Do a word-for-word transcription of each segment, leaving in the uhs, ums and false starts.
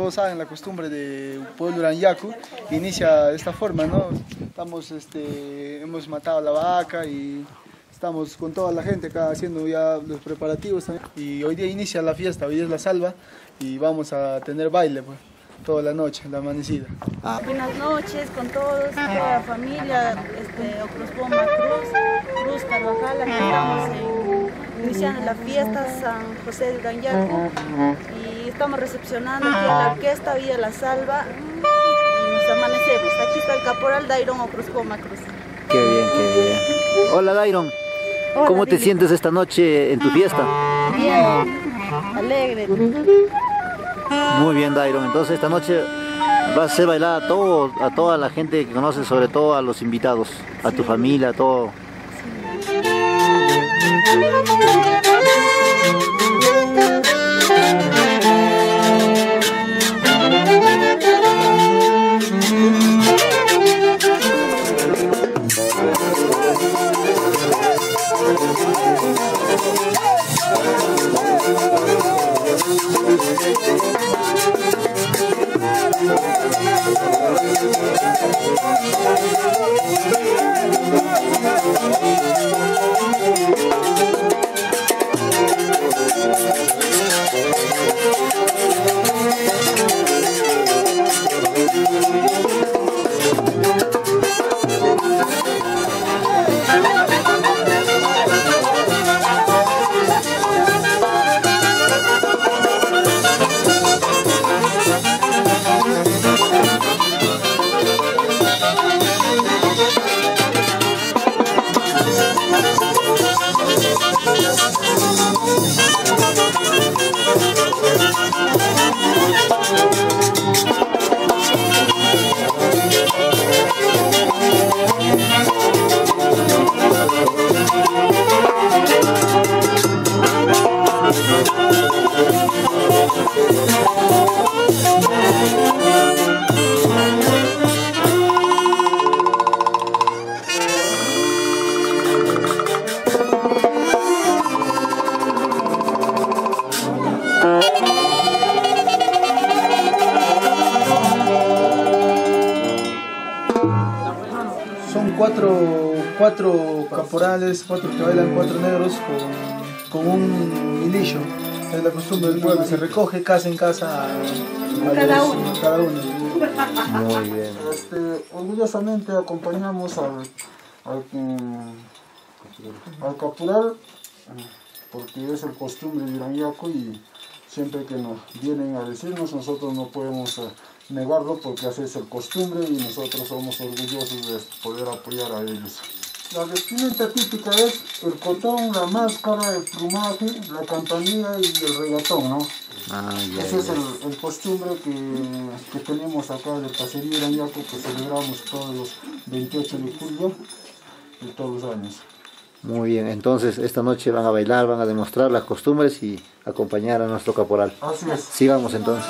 todos saben, la costumbre de pueblo Uranyaku inicia de esta forma, ¿no? Estamos, este, hemos matado a la vaca y estamos con toda la gente acá haciendo ya los preparativos también. Y hoy día inicia la fiesta, hoy es la salva y vamos a tener baile pues, toda la noche, la amanecida. Ah. Buenas noches con todos, toda la familia, este, Ocrospoma Cruz, Cruz Carvajal, aquí estamos en, iniciando la fiesta San José del Uranyaku y estamos recepcionando aquí en la orquesta Villa La Salva y nos amanecemos. Aquí está el caporal Dairon Ocrospoma Cruz. Qué bien, qué bien. Hola Dairon, Hola, ¿cómo te Dili. sientes esta noche en tu fiesta? Bien, alegre. Muy bien Dairon, entonces esta noche va a ser bailada a, todo, a toda la gente que conoces, sobre todo a los invitados, a tu familia, a todo. Son cuatro, cuatro caporales, cuatro que bailan, cuatro negros con, con un milillo. Es la costumbre del pueblo, se recoge casa en casa a, a Cada los, uno. cada uno. Muy bien. Este, orgullosamente acompañamos al, al, al caporal porque es el costumbre de Uranyaku y siempre que nos vienen a decirnos nosotros no podemos uh, negarlo porque así es el costumbre y nosotros somos orgullosos de poder apoyar a ellos. La vestimenta típica es el cotón, la máscara, el plumaje, la campanilla y el regatón, ¿no? Ah, ya, Ese es ya. el, el costumbre que, que tenemos acá del caserío Uranyaku que celebramos todos los veintiocho de julio de todos los años. Muy bien, entonces esta noche van a bailar, van a demostrar las costumbres y acompañar a nuestro caporal. Así es. Sigamos entonces.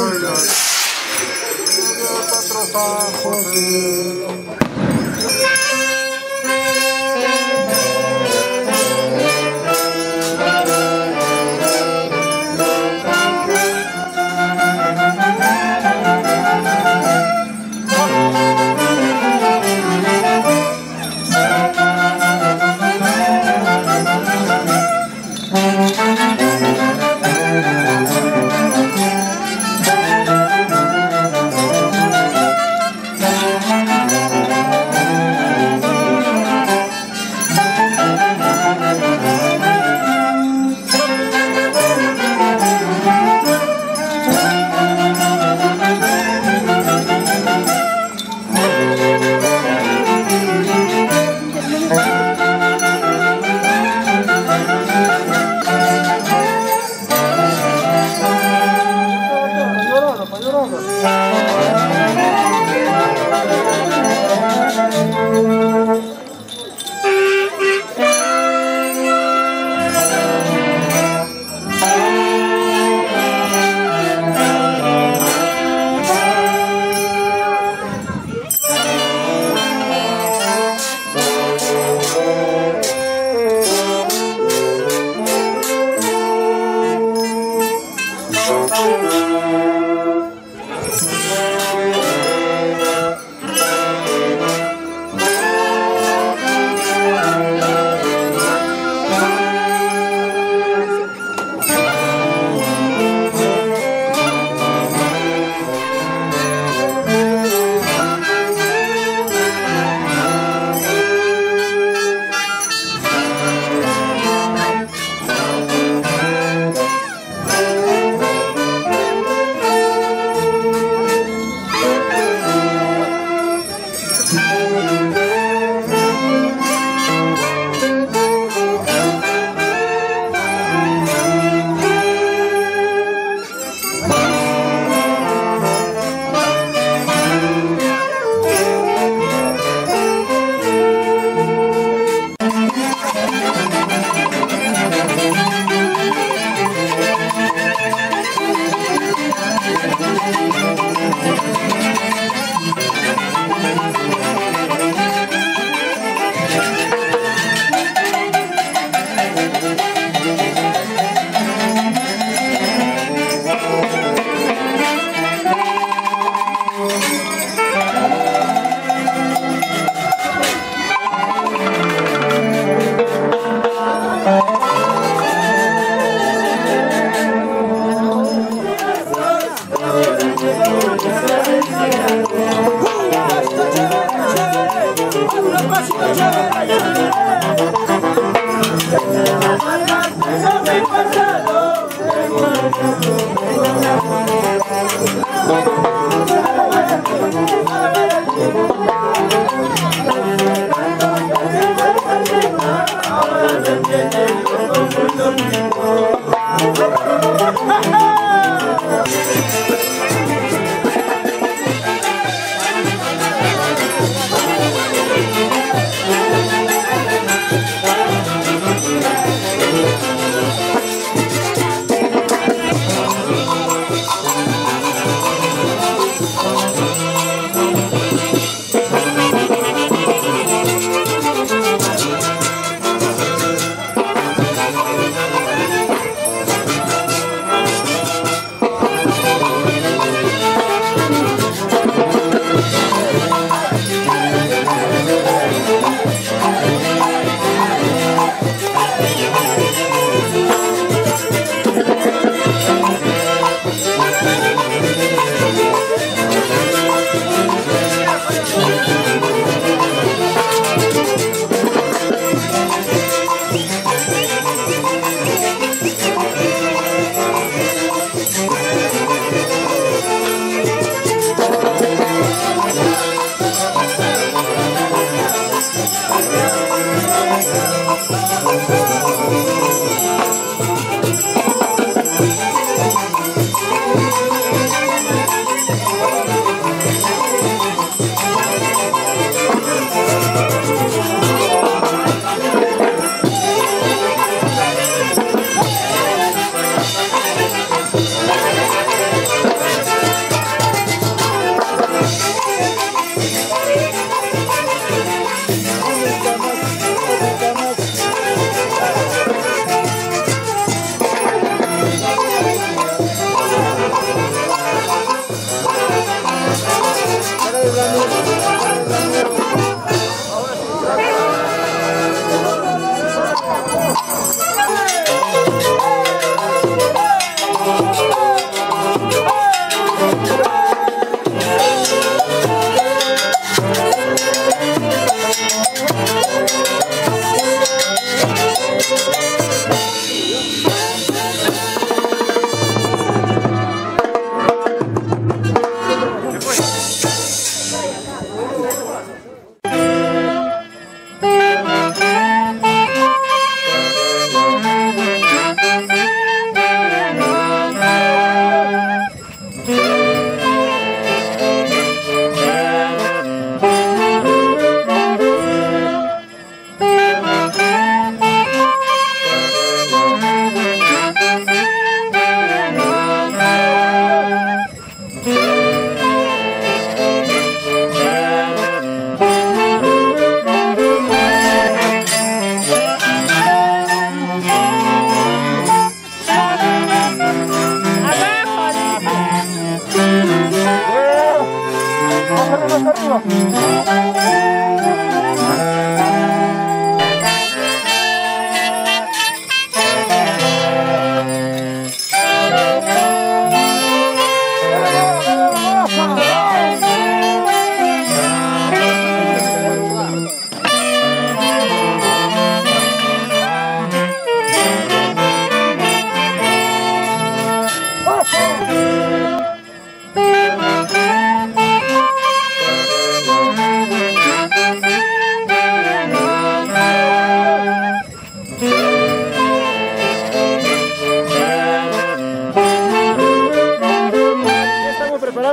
San José.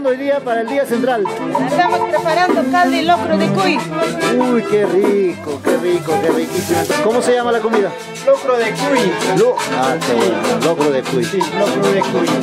preparando hoy día para el día central? Estamos preparando caldo y locro de cuy. Uy, qué rico, qué rico, qué riquísimo. ¿Cómo se llama la comida? Locro de cuy. Lo... Ah, qué bueno, locro de cuy. Sí, locro de cuy.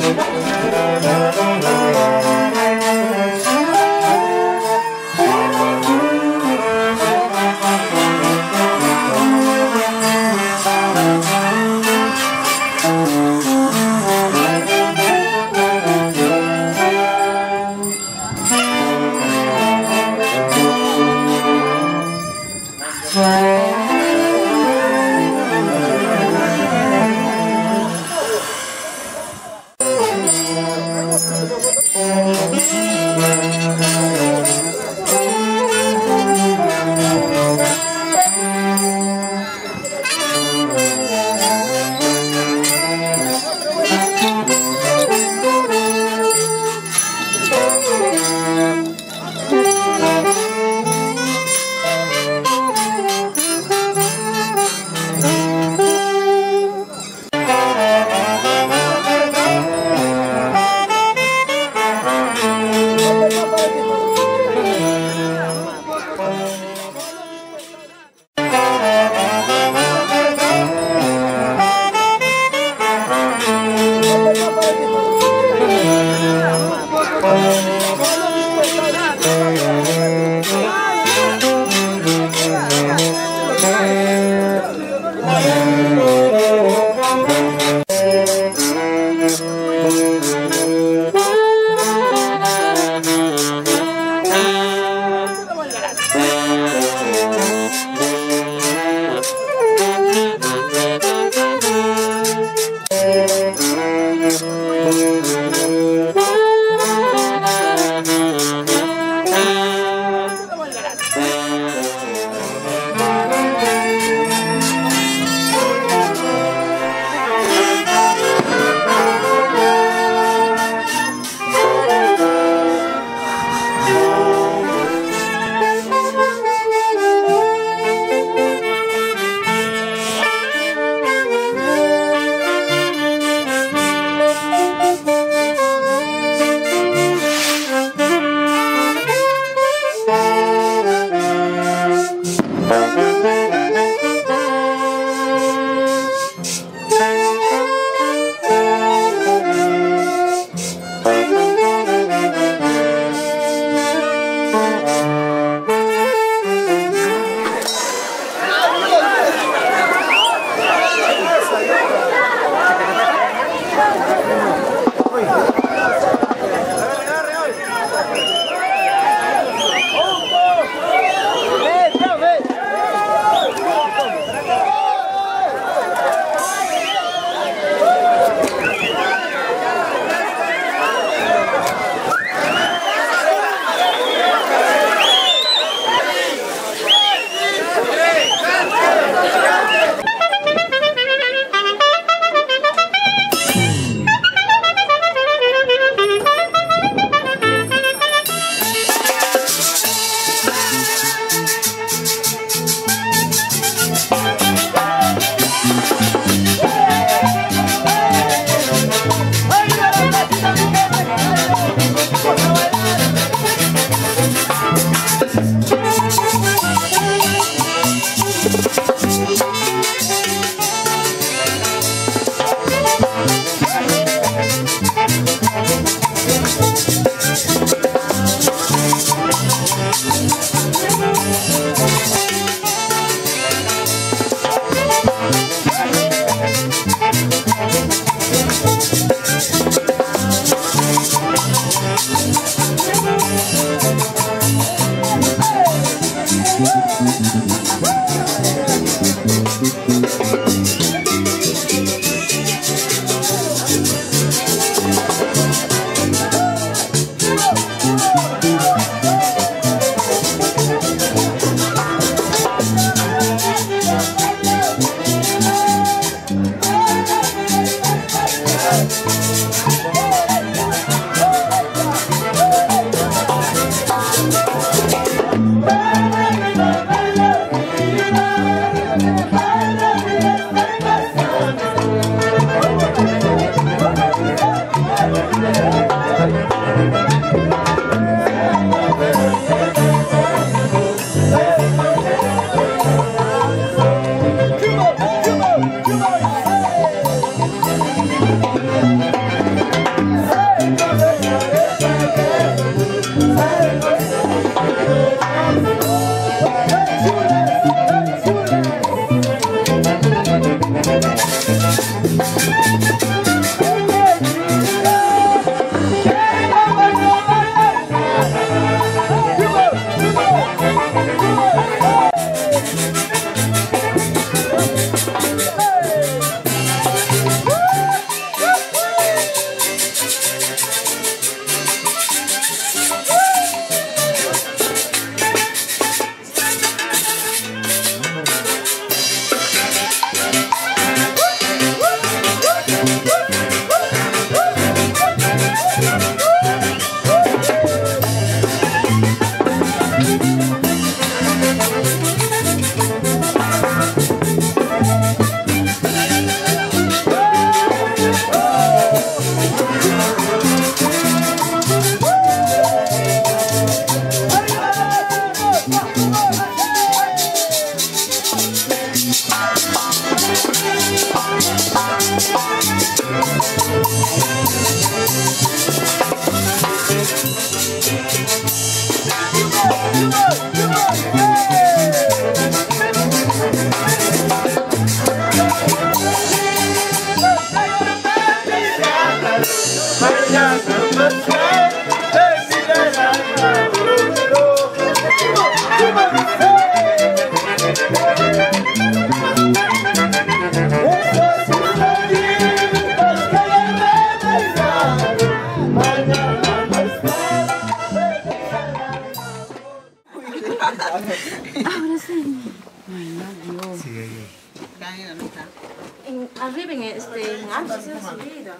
Arriba en este, en antes se ha subido.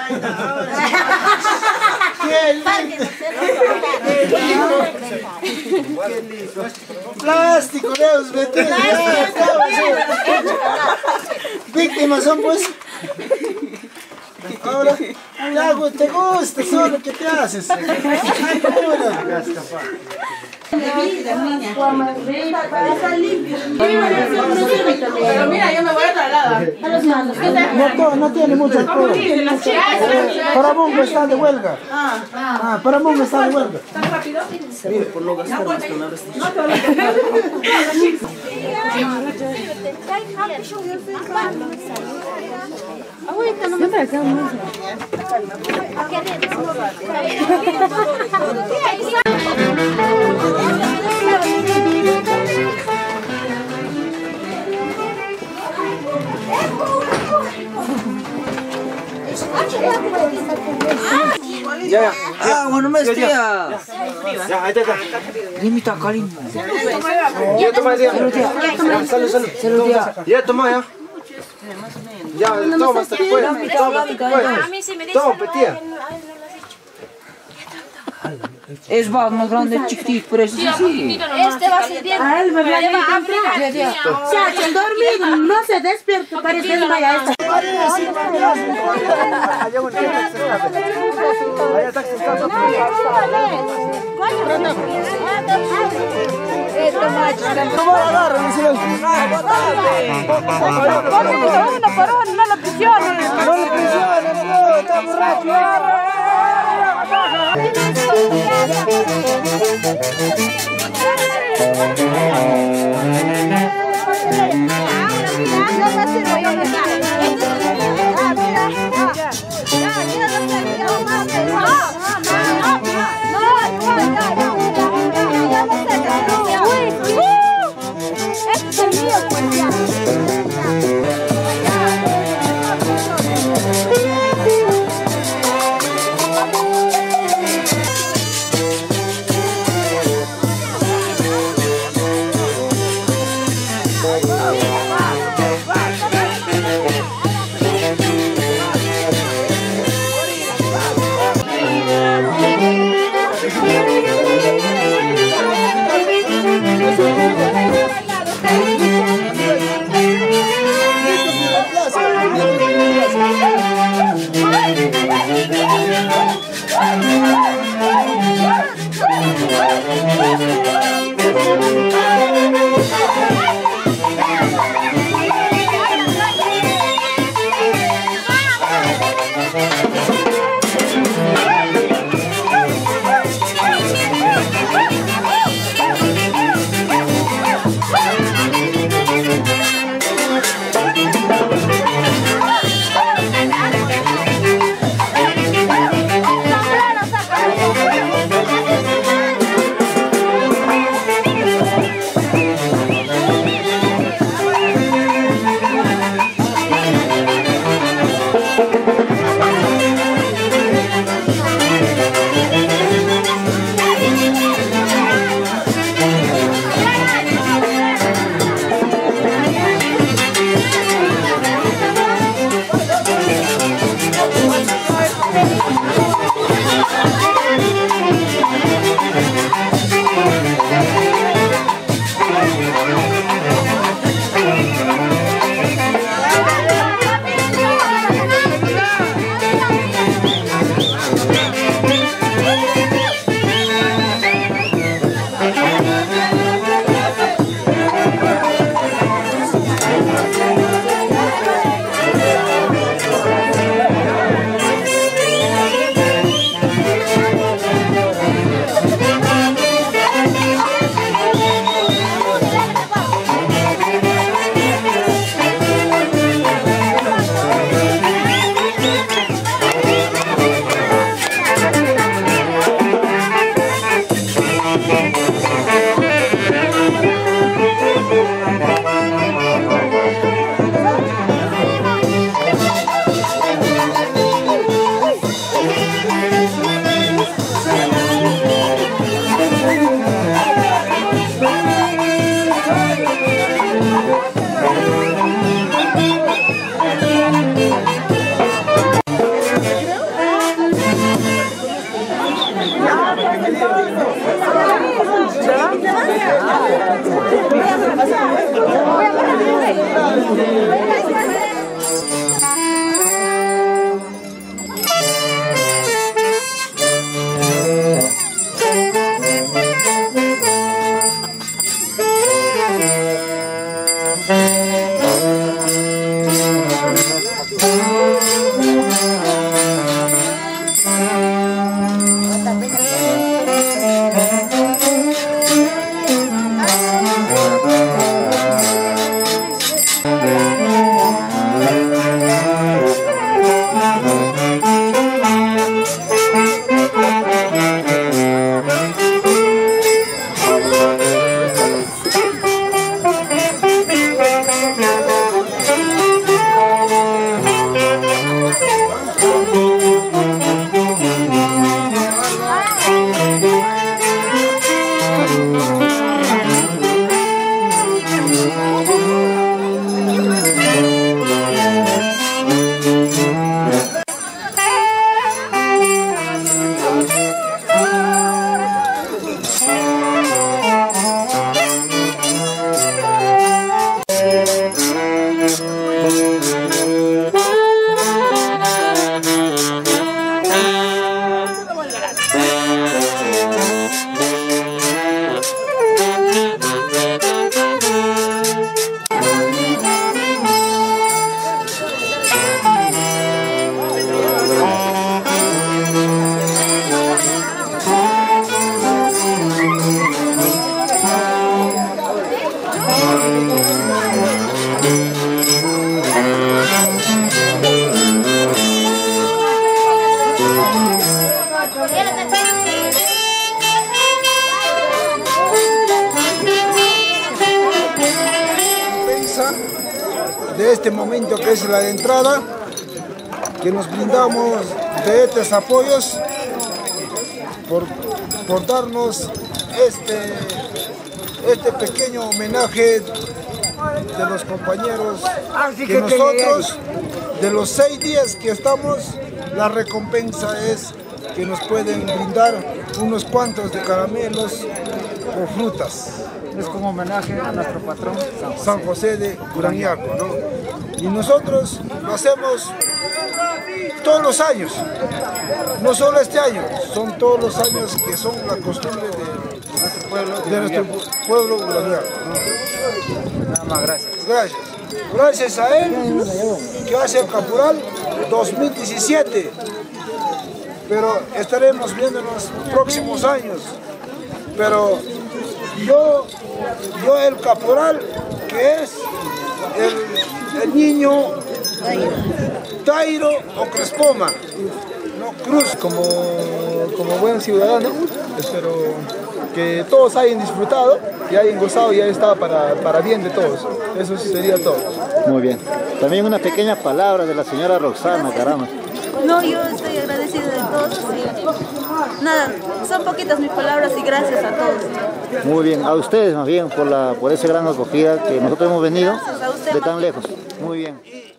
¡Qué lindo! ¡Plástico, Dios! ¡Vete! Víctimas son, pues. Ahora, ya, te gusta solo, ¿qué te haces? Pero mira, yo me voy a trasladar. No, no tiene mucho alcohol. Para Mungo está de huelga. Ah, para Mungo está de huelga. ¿Tan rápido? Mire, por no gastar más palabras. Ahorita no me traigan Ya, ya. Ah, bueno, me estoy ya. Ya, ahí está. Limita, Karim. Ya, toma, ya. Salud, salud. Salud, ya. Ya, toma, ya. Ya, toma hasta que pueda. Toma, toma, petía. Es va más grande, chiquitito, por eso sí. Este va a ser bien. A él me va a Chacho, dormido, no se despierta, parece que vaya esta. ¿Cómo lo agarran, señor? Uno por uno, no lo prisiones. No le prisiones, no, está borracho. De este momento que es la de entrada, que nos brindamos de estos apoyos por, por darnos este, este pequeño homenaje de los compañeros, que nosotros de los seis días que estamos, la recompensa es que nos pueden brindar unos cuantos de caramelos o frutas. Es como homenaje a nuestro patrón San José, San José de Guraniaco, ¿no? Y nosotros lo hacemos todos los años, no solo este año, son todos los años que son la costumbre de nuestro pueblo, de nuestro pueblo Guraniaco, ¿no? Nada más, gracias. Gracias. Gracias a él, que hace el caporal dos mil diecisiete, pero estaremos viéndonos próximos años, pero yo, yo el caporal, que es el, el niño Tairo o Crespoma, no Cruz. Como, como buen ciudadano, espero que todos hayan disfrutado y hayan gozado y hayan estado para, para bien de todos. Eso sería todo. Muy bien. También una pequeña palabra de la señora Roxana, caramba. No, yo estoy agradecida de todos y nada, son poquitas mis palabras y gracias a todos. Muy bien, a ustedes más bien por, la, por esa gran acogida que nosotros hemos venido de tan lejos. Muy bien.